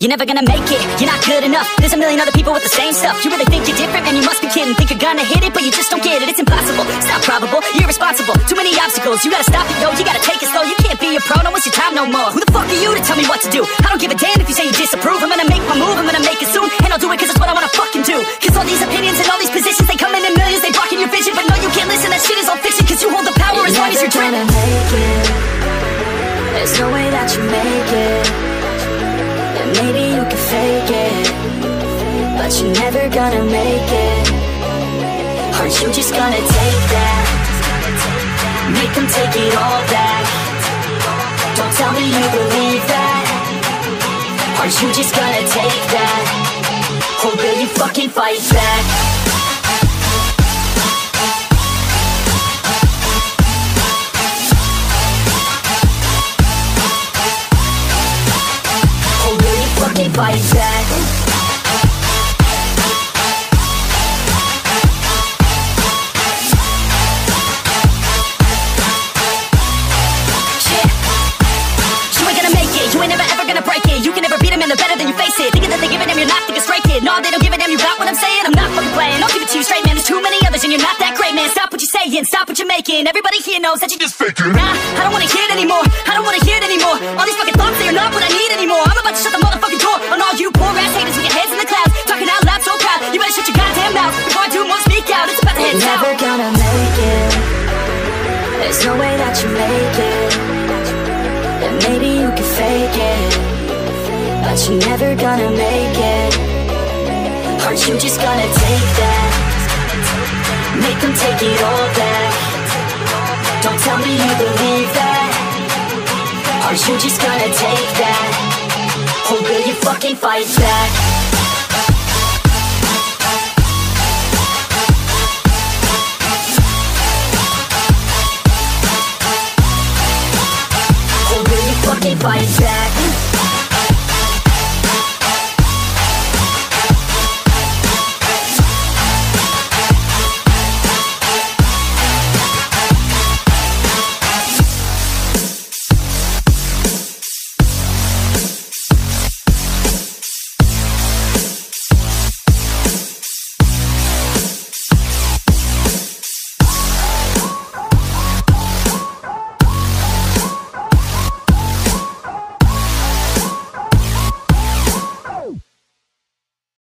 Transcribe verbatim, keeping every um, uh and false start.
You're never gonna make it, you're not good enough. There's a million other people with the same stuff. You really think you're different, man, you must be kidding. Think you're gonna hit it, but you just don't get it. It's impossible, it's not probable, you're irresponsible. Too many obstacles, you gotta stop it, yo. You gotta take it slow, you can't be a pro, don't waste your time no more. Who the fuck are you to tell me what to do? I don't give a damn if you say you disapprove. I'm gonna make my move, I'm gonna make it soon. And I'll do it cause it's what I wanna fucking do. Cause all these opinions and all these positions, they come in in millions, they blocking your vision. But no, you can't listen, that shit is all fiction. Cause you hold the power as long as you're dreaming. Make it. There's no way that you make it. And maybe you can fake it, but you're never gonna make it. Are you just gonna take that? Make them take it all back. Don't tell me you believe that. Are you just gonna take that? Or will you fucking fight back? Or will you fucking fight back? No, they don't give a damn, you got what I'm saying? I'm not fucking playing, I'll give it to you straight, man. There's too many others and you're not that great, man. Stop what you're saying, stop what you're making. Everybody here knows that you're just faking. Nah, I don't wanna hear it anymore, I don't wanna hear it anymore. All these fucking thoughts, they are not what I need anymore. I'm about to shut the motherfucking door on all you poor ass haters with your heads in the clouds, talking out loud so proud. You better shut your goddamn mouth before I do more, speak out. It's about to head south. You're never gonna make it. There's no way that you make it. And maybe you can fake it, but you're never gonna make it. Are you just gonna take that? Make them take it all back. Don't tell me you believe that. Are you just gonna take that? Or will you fucking fight back?